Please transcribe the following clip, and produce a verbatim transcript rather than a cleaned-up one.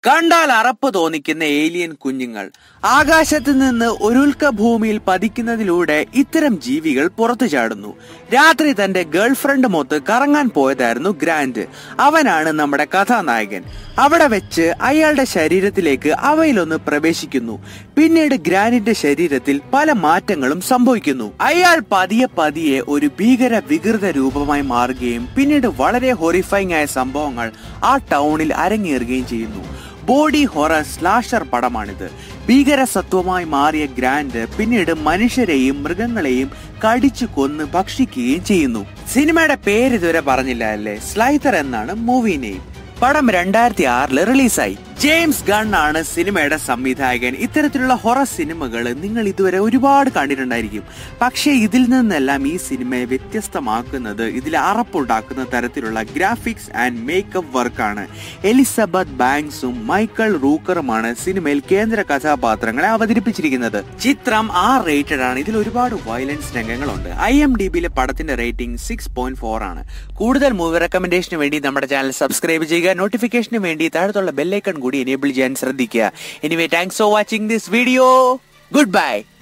കണ്ടാൽ അറപ്പ് തോന്നിക്കുന്ന ഏലിയൻ കുഞ്ഞുങ്ങൾ. ആകാശത്ത് നിന്ന് ഒരുൽക്കഭൂമിയിൽ പതിക്കുന്നതിലൂടെ ഇത്തരം ജീവികൾ പുറത്തു ചാടുന്നു. രാത്രി തന്റെ ഗേൾഫ്രണ്ട് മൊത്ത് കറങ്ങാൻ പോയതായിരുന്നു ഗ്രാൻഡ്. അവനാണ് നമ്മുടെ കഥാനായകൻ. അവിടെ വെച്ച് അയാളുടെ ശരീരത്തിലേക്ക് അവയിലൊന്ന് പ്രവേശിക്കുന്നു. പിന്നീട് ഗ്രാൻഡിന്റെ ശരീരത്തിൽ പല മാറ്റങ്ങളും സംഭവിക്കുന്നു. അയാൾ പതിയെ പതിയെ ഒരു ഭീകര വികൃത രൂപമായി മാറുകയും പിന്നീട് വളരെ ഹൊറിഫൈങ് ആയ സംഭവങ്ങൾ ആ ടൗണിൽ അരങ്ങേറുകയും ചെയ്യുന്നു. ബോഡി ഹൊറർ സ്ലാഷർ പടമാണിത്. ഭീകരസത്വമായി മാറിയ ഗ്രാൻഡ് പിന്നീട് മനുഷ്യരെയും മൃഗങ്ങളെയും കടിച്ചു കൊന്ന് ഭക്ഷിക്കുകയും ചെയ്യുന്നു. സിനിമയുടെ പേര് ഇതുവരെ പറഞ്ഞില്ല അല്ലേ? സ്ലൈതർ എന്നാണ് മൂവി നെയിം. പടം രണ്ടായിരത്തി ആറില് റിലീസായി. ജെയിംസ് ഗൺ ആണ് സിനിമയുടെ സംവിധായകൻ. ഇത്തരത്തിലുള്ള ഹൊറർ സിനിമകൾ നിങ്ങൾ ഇതുവരെ ഒരുപാട് കണ്ടിട്ടുണ്ടായിരിക്കും. പക്ഷേ ഇതിൽ നിന്നെല്ലാം ഈ സിനിമയെ വ്യത്യസ്തമാക്കുന്നത് ഇതിൽ അറപ്പുണ്ടാക്കുന്ന തരത്തിലുള്ള ഗ്രാഫിക്സ് ആൻഡ് മേക്കപ്പ് വർക്കാണ്. എലിസബത്ത് ബാങ്ക്സും മൈക്കൽ റൂക്കറുമാണ് സിനിമയിൽ കേന്ദ്ര കഥാപാത്രങ്ങളെ അവതരിപ്പിച്ചിരിക്കുന്നത്. ചിത്രം ആർ റേറ്റഡ് ആണ്. ഇതിൽ ഒരുപാട് വയലൻസ് രംഗങ്ങളുണ്ട്. ഐ എം ഡി ബിയിലെ പടത്തിന്റെ റേറ്റിംഗ് സിക്സ് പോയിന്റ് ഫോർ ആണ്. കൂടുതൽ മൂവി റെക്കമെൻഡേഷന് വേണ്ടി നമ്മുടെ ചാനൽ സബ്സ്ക്രൈബ് ചെയ്യുക. നോട്ടിഫിക്കേഷന് വേണ്ടി താഴത്തുള്ള ബെല്ലൈക്കൺ കൂടി എനേബിൾ ചെയ്യാൻ ശ്രദ്ധിക്കുക. Anyway, thanks for watching this video. Good bye.